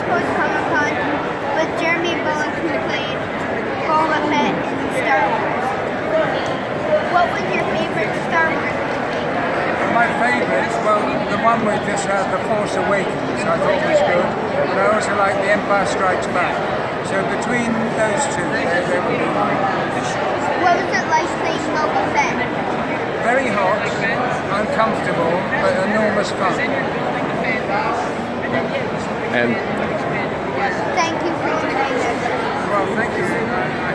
Coast Comic Con with Jeremy Bulloch, who played Boba Fett in Star Wars. What was your favorite Star Wars movie? My favourite, well, the one with this, The Force Awakens, I thought was good, but I also like The Empire Strikes Back. So between those two, they would be mine. What was it like playing Boba Fett? Very hot, uncomfortable, but enormous fun. And Thank you for your time. Well, thank you.